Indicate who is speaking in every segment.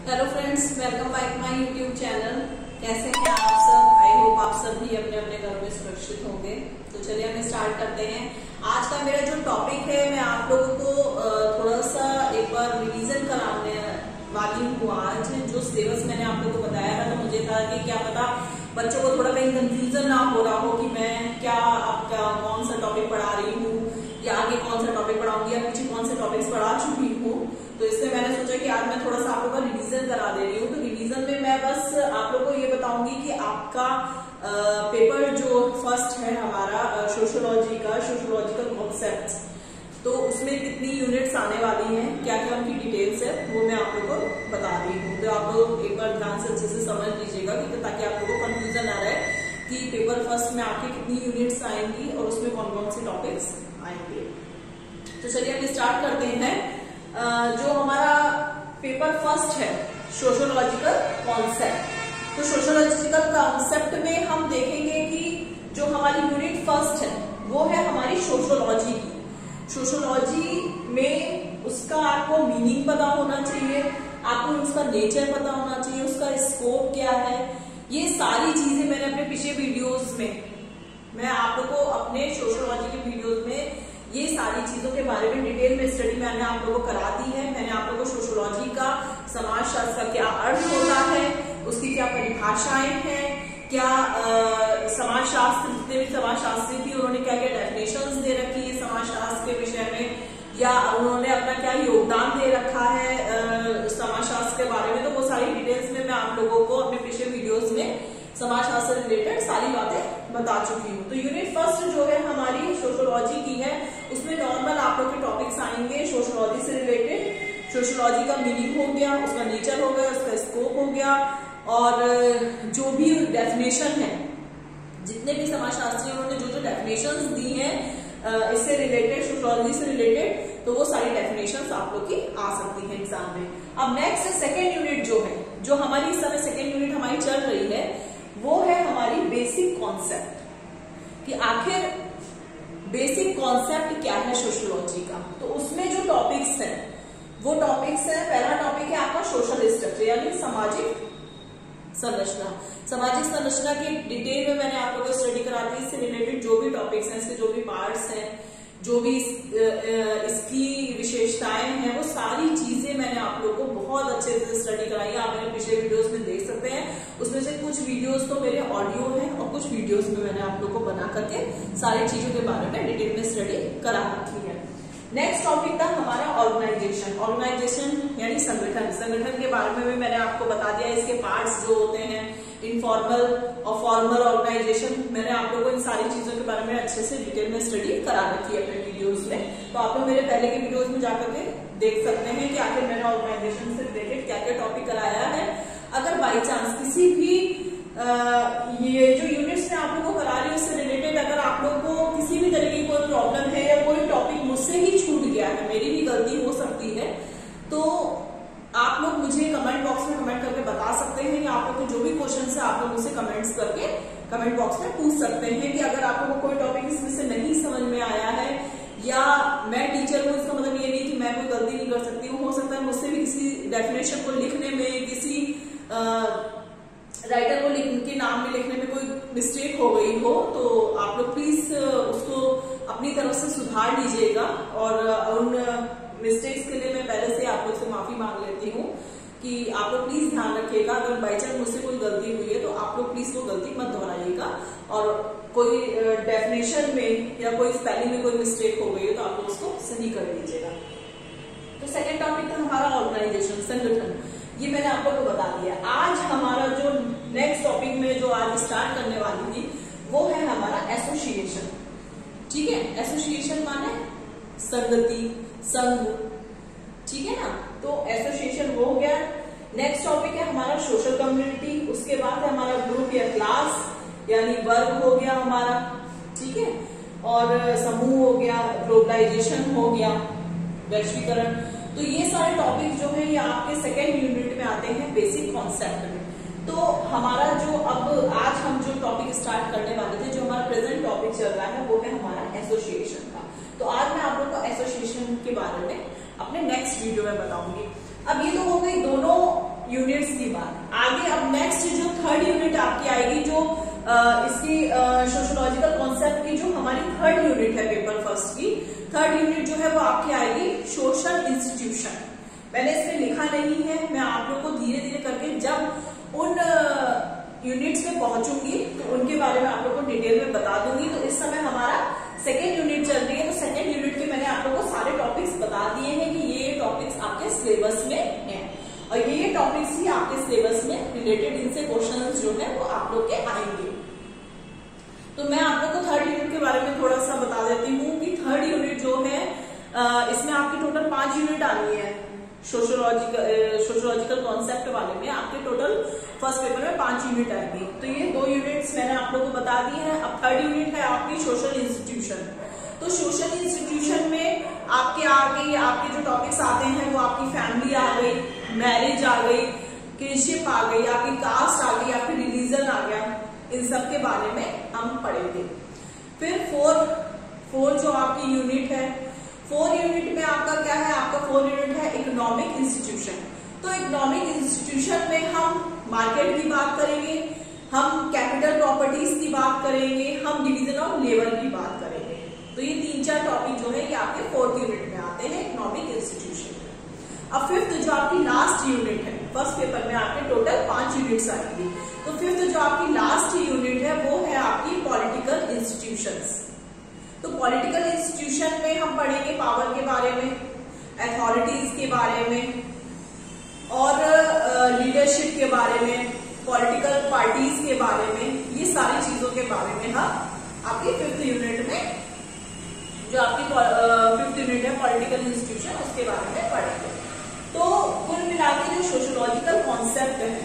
Speaker 1: Hello friends, welcome back my YouTube channel. कैसे हैं आप सब? आई होप आप सब भी अपने अपने घरों में सुरक्षित होंगे। तो चलिए हम स्टार्ट करते हैं। आज का मेरा जो टॉपिक है, मैं आप लोगों को थोड़ा सा एक बार रिवीजन कराने वाली हूँ। आज जो सिलेबस मैंने आप लोगों को बताया था, तो मुझे था कि क्या पता बच्चों को थोड़ा कहीं कंफ्यूजन ना हो रहा हो कि मैं क्या आपका कौन सा टॉपिक पढ़ा रही हूँ या आगे कौन सा टॉपिक पढ़ाऊंगी या पीछे कौन से टॉपिक्स पढ़ा चुकी हूँ। तो इसलिए मैंने सोचा कि आज मैं थोड़ा सा आप लोगों का रिवीजन करा दे रही हूँ। तो रिवीजन में मैं बस आप लोगों को ये बताऊंगी कि आपका पेपर जो फर्स्ट है हमारा सोशियोलॉजी का, सोशियोलॉजिकल कॉन्सेप्ट्स, तो उसमें कितनी यूनिट्स आने वाली हैं, क्या क्या उनकी डिटेल्स है, वो मैं आप लोगों को बता रही हूँ। तो आप लोग एक बार ध्यान से अच्छे से समझ लीजिएगा कि ताकि आप लोगों को कंफ्यूजन ना रहे कि पेपर फर्स्ट में आपके कितनी यूनिट्स आएंगी और उसमें कौन कौन से टॉपिक्स आएंगे। तो चलिए हम स्टार्ट करते हैं। जो हमारा पेपर फर्स्ट है सोशियोलॉजिकल कॉन्सेप्ट, तो सोशियोलॉजिकल कॉन्सेप्ट में हम देखेंगे कि जो हमारी यूनिट फर्स्ट है वो है हमारी सोशियोलॉजी की। सोशियोलॉजी में उसका आपको मीनिंग पता होना चाहिए, आपको उसका नेचर पता होना चाहिए, उसका स्कोप क्या है। ये सारी चीजें मैंने अपने पिछले वीडियोस में, मैं आप लोगों को अपने सोशियोलॉजी के वीडियोस में ये सारी चीजों के बारे में डिटेल में स्टडी मैंने आप लोगों को करा दी है। मैंने आप लोगों को सोशियोलॉजी का समाजशास्त्र का क्या अर्थ होता है, उसकी क्या परिभाषाएं हैं, क्या समाजशास्त्र, जितने भी समाजशास्त्री थी उन्होंने क्या क्या डेफिनेशंस दे रखी है समाजशास्त्र के विषय में, या उन्होंने अपना क्या योगदान दे रखा है समाजशास्त्र के बारे में। तो वो सारी डिटेल्स में मैं आप लोगों को अपने पिछले वीडियोस में समाजशास्त्र रिलेटेड सारी बातें बता चुकी हूँ। तो यूनिट फर्स्ट जो है हमारी सोशियोलॉजी की है, उसमें नॉर्मल आप लोग के टॉपिक्स आएंगे सोशियोलॉजी से रिलेटेड। सोशियोलॉजी का मीनिंग हो गया, उसका नेचर हो गया, उसका स्कोप हो गया, और जो भी डेफिनेशन है, जितने भी समाजशास्त्री उन्होंने जो जो डेफिनेशंस दी हैं इससे रिलेटेड, सोशियोलॉजी से रिलेटेड, तो वो सारी डेफिनेशंस आप लोग की आ सकती है एग्जाम में। अब नेक्स्ट सेकेंड यूनिट जो है, जो हमारी इस समय सेकेंड यूनिट हमारी चल रही है, वो है हमारी बेसिक कॉन्सेप्ट, कि आखिर बेसिक कॉन्सेप्ट क्या है सोशियोलॉजी का। तो उसमें जो टॉपिक्स हैं वो टॉपिक्स है, पहला टॉपिक है आपका सोशल स्ट्रक्चर, यानी सामाजिक संरचना। सामाजिक संरचना की डिटेल में मैंने आप लोगों को स्टडी करा दी। इससे रिलेटेड जो भी टॉपिक्स हैं, इसके जो भी पार्ट्स हैं, जो भी इसकी विशेषताएं हैं, वो सारी चीजें मैंने आप लोगों को बहुत अच्छे से स्टडी कराई है। आप मेरे पिछले वीडियोस में देख सकते हैं। उसमें से कुछ वीडियोस तो मेरे ऑडियो हैं और कुछ वीडियोस में मैंने आप लोगों को बना करके सारी चीजों के बारे में डिटेल में स्टडी करा रखी है। नेक्स्ट टॉपिक था हमारा ऑर्गेनाइजेशन। ऑर्गेनाइजेशन यानी संगठन। संगठन के बारे में भी मैंने आपको बता दिया। इसके पार्ट्स जो होते हैं, इनफॉर्मल और फॉर्मल ऑर्गेनाइजेशन, मैंने आप लोगों को इन सारी चीजों के बारे में अच्छे से डिटेल में स्टडी करा रखी है अपने वीडियोस में। तो आप लोग मेरे पहले के वीडियोस में जाकर के देख सकते हैं कि आखिर मैंने ऑर्गेनाइजेशन से रिलेटेड क्या क्या टॉपिक कराया है। अगर बाई चांस किसी भी ये जो यूनिट्स में आप लोगों को करा रही है उससे रिलेटेड अगर आप लोग को किसी भी तरीके की कोई प्रॉब्लम है या कोई टॉपिक मुझसे ही छूट गया है, मेरी भी गलती हो सकती है, तो आप लोग मुझे कमेंट बॉक्स में कमेंट करके बता सकते हैं, या आप लोग को जो भी क्वेश्चन है आप लोग मुझसे कमेंट्स करके कमेंट बॉक्स में पूछ सकते हैं कि अगर आप लोगों को कोई टॉपिक इसमें से नहीं समझ में आया है, या मैं टीचर हूँ, इसका मतलब ये नहीं कि मैं कोई गलती नहीं कर सकती हूँ। हो सकता है मुझसे भी किसी डेफिनेशन को लिखने में, किसी राइटर को के नाम में लिखने में कोई मिस्टेक हो गई हो, तो आप लोग प्लीज उसको अपनी तरफ से सुधार लीजिएगा। और उन मिस्टेक्स के लिए मैं पहले से आप लोग से माफी मांग लेती हूँ कि आप लोग प्लीज ध्यान रखिएगा। अगर बाई चांस मुझसे कोई गलती हुई है तो आप लोग प्लीज वो गलती मत दोहराइएगा, और कोई डेफिनेशन में या कोई स्पेलिंग में कोई मिस्टेक हो गई है तो आप लोग उसको सही कर दीजिएगा। तो सेकेंड टॉपिक था हमारा ऑर्गेनाइजेशन, संगठन। ये मैंने आप लोग को बता दिया। आज हमारा जो नेक्स्ट टॉपिक में जो आज स्टार्ट करने वाली थी वो है हमारा एसोसिएशन। ठीक है, एसोसिएशन माने संगति, संघ, ठीक है ना। तो एसोसिएशन वो हो गया। नेक्स्ट टॉपिक है हमारा सोशल कम्युनिटी। उसके बाद है हमारा ग्रुप या क्लास, यानी वर्ग हो गया हमारा, ठीक है, और समूह हो गया, ग्लोबलाइजेशन हो गया, वैश्वीकरण। तो ये सारे टॉपिक जो है ये आपके सेकेंड यूनिट में आते हैं बेसिक कॉन्सेप्ट में। तो हमारा जो अब आज हम जो टॉपिक स्टार्ट करने वाले थे, जो हमारा प्रेजेंट टॉपिक चल रहा है, वो है हमारा एसोसिएशन का। तो आज मैं आप लोग को एसोसिएशन के बारे में अपने नेक्स्ट वीडियो में बताऊंगी। अब ये तो हो गई दोनों यूनिट्स की बात। आगे अब नेक्स्ट जो थर्ड यूनिट आपकी आएगी, जो इसकी सोशियोलॉजिकल कॉन्सेप्ट की जो हमारी थर्ड यूनिट है पेपर फर्स्ट की, थर्ड यूनिट जो है वो आपकी आएगी सोशल इंस्टीट्यूशन। मैंने इसमें लिखा नहीं है, मैं आप लोग को धीरे धीरे करके जब उन यूनिट्स में पहुंचूंगी तो उनके बारे में आप लोग को डिटेल में बता दूंगी। तो इस समय हमारा सेकेंड यूनिट चल रही है, तो सेकेंड यूनिट के मैंने आप लोग को सारे टॉपिक्स बता दिए हैं कि ये टॉपिक्स आपके सिलेबस में हैं और ये टॉपिक्स ही आपके सिलेबस में रिलेटेड, इनसे क्वेश्चंस जो है वो आप लोग के आएंगे। तो मैं आप लोग को थर्ड यूनिट के बारे में थोड़ा सा बता देती हूँ कि थर्ड यूनिट जो है इसमें आपकी टोटल 5 यूनिट आनी है। सोशियोलॉजिकल कॉन्सेप्ट वाले में आपके टोटल फर्स्ट पेपर में 5 यूनिट आएंगी। तो ये 2 यूनिट्स मैंने आप लोगों को बता दी है। अब थर्ड यूनिट है आपकी सोशल इंस्टीट्यूशन। तो सोशल इंस्टीट्यूशन में आपके आगे आपके जो टॉपिक्स आते हैं वो आपकी फैमिली आ गई, मैरिज आ गई, किनशिप आ गई, आपकी कास्ट आ गई, आपकी रिलीजन आ गया, इन सब के बारे में हम पढ़ेंगे। फिर फोर जो आपकी यूनिट है, 4 यूनिट में आपका क्या है, आपका 4 यूनिट है इकोनॉमिक इंस्टीट्यूशन। तो इकोनॉमिक इंस्टीट्यूशन में हम मार्केट की बात करेंगे, हम कैपिटल प्रॉपर्टीज की बात करेंगे, हम डिवीजन ऑफ लेबर की बात करेंगे। तो ये 3-4 टॉपिक जो है ये आपके 4th यूनिट में आते हैं इकोनॉमिक इंस्टीट्यूशन। अब 5th जो आपकी लास्ट यूनिट है, फर्स्ट पेपर में आपके टोटल 5 यूनिट्स आएंगी। तो 5th जो आपकी लास्ट यूनिट है वो है आपकी पॉलिटिकल इंस्टीट्यूशंस। तो पॉलिटिकल इंस्टीट्यूशन में हम पढ़ेंगे पावर के बारे में, अथॉरिटीज के बारे में और लीडरशिप के बारे में, पॉलिटिकल पार्टीज के बारे में, ये सारी चीजों के बारे में हम आपके 5th यूनिट में, जो आपकी 5th यूनिट है पॉलिटिकल इंस्टीट्यूशन, उसके बारे में पढ़ेंगे। तो कुल मिलाकर जो सोशियोलॉजिकल कॉन्सेप्ट है,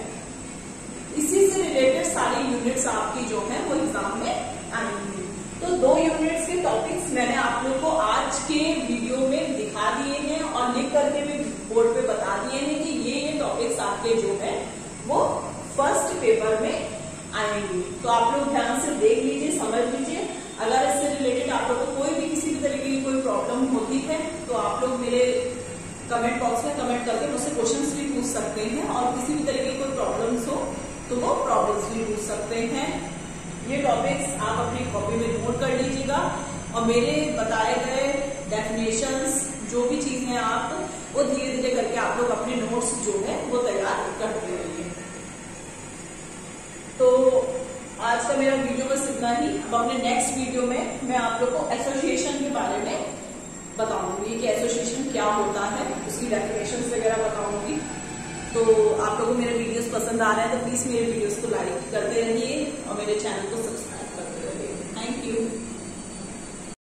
Speaker 1: इसी से रिलेटेड सारी यूनिट्स आपकी जो है वो एग्जाम में आएंगी। तो 2 यूनिट्स के टॉपिक्स मैंने आप लोग को आज के वीडियो में दिखा दिए हैं और लिख करके भी बोर्ड पे बता दिए हैं कि ये टॉपिक्स आपके जो है वो फर्स्ट पेपर में आएंगे। तो आप लोग ध्यान से देख लीजिए, समझ लीजिए। अगर इससे रिलेटेड आप लोग को कोई भी किसी भी तरीके की कोई प्रॉब्लम होती है तो आप लोग मेरे कमेंट बॉक्स में कमेंट करके मुझसे क्वेश्चंस भी पूछ सकते हैं और किसी भी तरीके की कोई प्रॉब्लम्स हो तो वो प्रॉब्लम्स भी पूछ सकते हैं। ये टॉपिक्स आप अपनी कॉपी में नोट कर लीजिएगा और मेरे बताए गए डेफिनेशंस जो भी चीज है आप वो धीरे धीरे करके आप लोग अपने नोट्स जो है वो तैयार करते रहिए। तो आज का मेरा वीडियो बस इतना ही। अब अपने नेक्स्ट वीडियो में मैं आप लोग को एसोसिएशन के बारे में बताऊंगी कि एसोसिएशन क्या होता है, उसकी डेफिनेशंस वगैरह बताऊंगी। तो आप लोगों को मेरे वीडियोस पसंद आ रहे हैं तो प्लीज मेरे वीडियोस को लाइक करते रहिए और मेरे चैनल को